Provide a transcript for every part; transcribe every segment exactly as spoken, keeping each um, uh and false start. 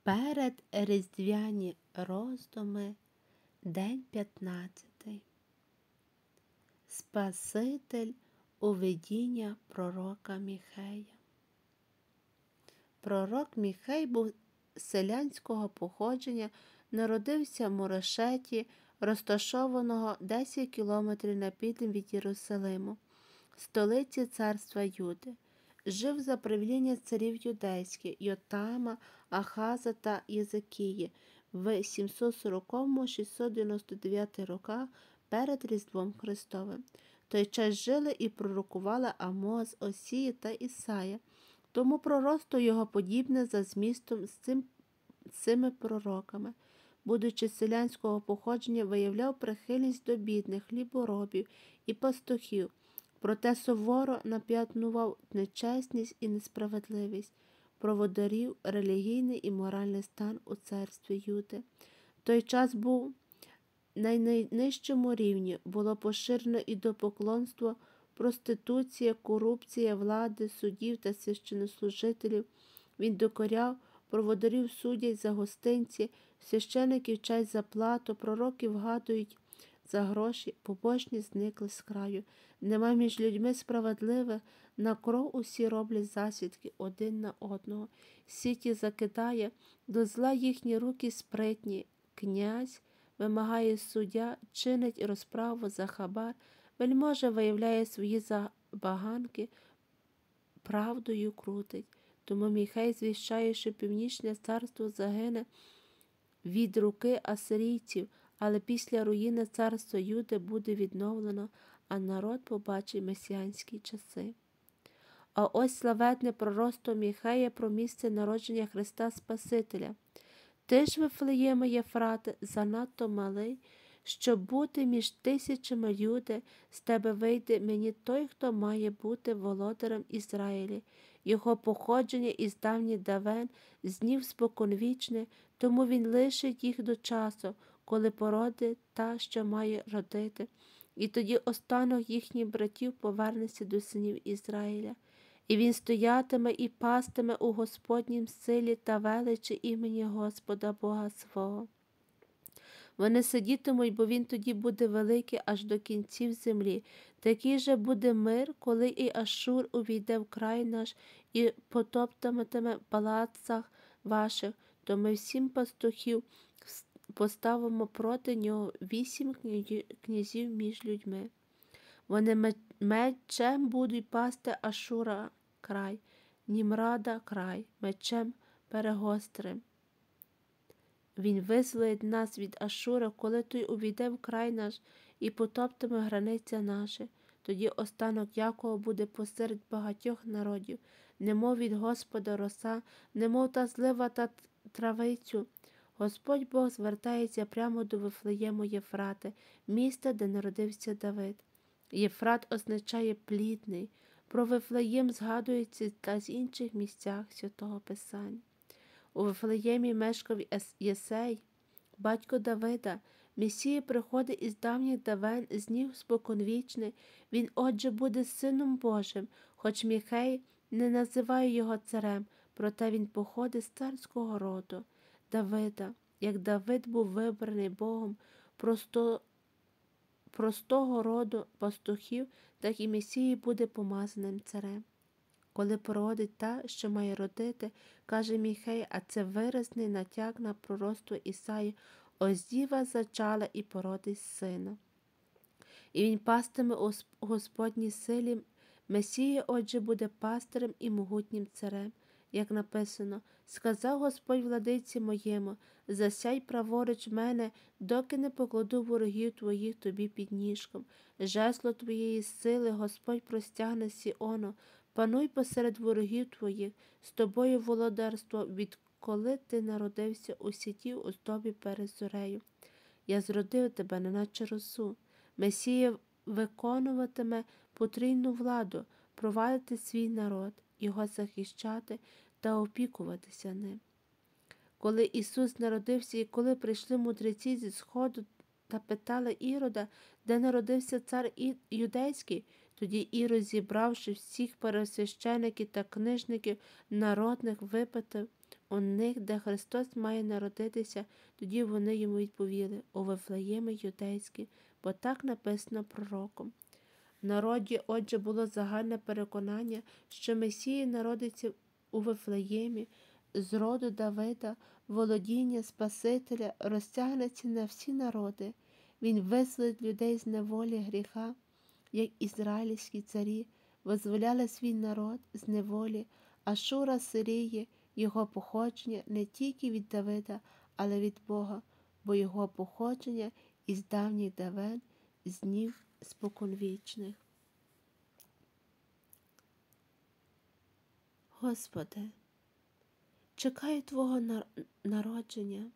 Перед різдвяні роздуми, день п'ятнадцятий. Спаситель у видіння пророка Міхея. Пророк Міхей був селянського походження, народився в Морешеті, розташованого десять кілометрів на південь від Єрусалиму, столиці царства Юди. Жив за правління царів юдейських Йотама, Ахаза та Єзикії в сімсот сороковому - шістсот дев'яносто дев'ятому роках перед Різдвом Христовим. В той час жили і пророкували Амос, Осія та Ісая. Тому пророцтво його подібне за змістом з цим, цими пророками. Будучи селянського походження, виявляв прихильність до бідних, хліборобів і пастухів, проте суворо нап'ятнував нечесність і несправедливість, проводарів релігійний і моральний стан у царстві Юди. В той час був на найнижчому рівні, було поширено ідолопоклонство, проституція, корупція влади, суддів та священнослужителів. Він докоряв, проводарів судять за гостинці, священиків вчать за плату, пророки вгадують за гроші, побожні зникли з краю. Нема між людьми справедливих, на кров усі роблять засідки один на одного. Сіті закидає, до зла їхні руки спритні. Князь вимагає суддя, чинить розправу за хабар, вельможа виявляє свої забаганки, правдою крутить. Тому Міхей звіщає, що північне царство загине від руки асирійців, але після руїни царства Юди буде відновлено, а народ побачить месіанські часи. А ось славетне пророцтво Міхея про місце народження Христа Спасителя. Ти ж, Вифлеєме Єфрате, занадто малий, щоб бути між тисячами люди, з тебе вийде мені той, хто має бути володарем Ізраїлі. Його походження із давніх давен, з днів споконвічне, тому він лишить їх до часу, коли породить та, що має родити. І тоді останок їхніх братів повернеться до синів Ізраїля. І він стоятиме і пастиме у Господнім силі та величі імені Господа Бога свого. Вони сидітимуть, бо він тоді буде великий аж до кінців землі. Такий же буде мир, коли і Ашур увійде в край наш і потоптатиме в палацах ваших, то ми всім пастухів поставимо проти нього вісім князів між людьми. Вони мечем будуть пасти Ашура край, Німрада край, мечем перегострим. Він визволить нас від Ашура, коли той увійде в край наш і потоптиме границя наші. Тоді останок Якова буде посеред багатьох народів, немов від Господа роса, немов та злива та травицю. Господь Бог звертається прямо до Вифлеєму Єфрати, міста, де народився Давид. Єфрат означає плідний. Про Вифлеєм згадується та з інших місцях Святого Писання. У Вифлеємі мешкав Єсей, батько Давида. Месія приходить із давніх давен, з днів споконвічних. Він, отже, буде Сином Божим, хоч Міхей не називає його царем, проте він походить з царського роду Давида. Як Давид був вибраний Богом просто, простого роду пастухів, так і Месія буде помазаним царем. Коли породить та, що має родити, каже Міхей, а це виразний натяк на пророцтво Ісаї: ось діва зачала і породить сина. І він пастиме у Господній силі. Месія, отже, буде пастирем і могутнім царем. Як написано: сказав Господь владиці моєму, засядь праворуч мене, доки не покладу ворогів твоїх тобі під ніжком. Жесло твоєї сили Господь простягне Сіону, пануй посеред ворогів твоїх, з тобою володарство, відколи ти народився у сіті у здобі перед зорею. Я зродив тебе, неначе росу. Месія виконуватиме потрійну владу, провадити свій народ, його захищати та опікуватися ним. Коли Ісус народився і коли прийшли мудреці зі сходу та питали Ірода, де народився цар юдейський, тоді Ірод, зібравши всіх первосвящеників та книжників народних, випитав у них, де Христос має народитися, тоді вони йому відповіли: у Вифлеємі юдейській, бо так написано пророком. В народі, отже, було загальне переконання, що Месія народиться у Вифлеємі, з роду Давида, володіння Спасителя розтягнеться на всі народи. Він визволить людей з неволі гріха, як ізраїльські царі визволяли свій народ з неволі, Ашура Сирії, його походження не тільки від Давида, але від Бога, бо його походження із давніх давен, з днів споконвічних. Господи, чекаю Твого народження.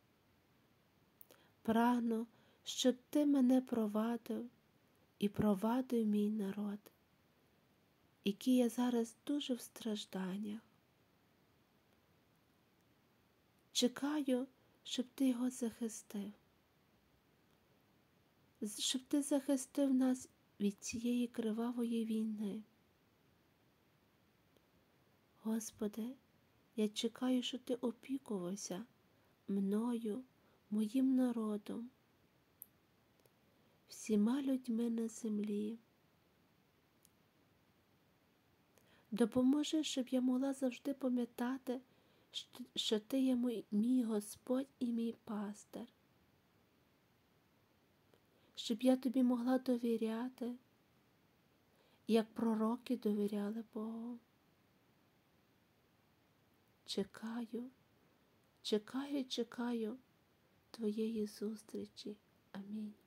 Прагну, щоб Ти мене провадив і провадив мій народ, який я зараз дуже в стражданнях. Чекаю, щоб Ти його захистив, щоб Ти захистив нас від цієї кривавої війни. Господи, я чекаю, що Ти опікувався мною, моїм народом, всіма людьми на землі. Допоможи, щоб я могла завжди пам'ятати, що Ти є мій, мій Господь і мій пастир. Щоб я Тобі могла довіряти, як пророки довіряли Богу. Чекаю, чекаю, чекаю Твоєї зустрічі. Амінь.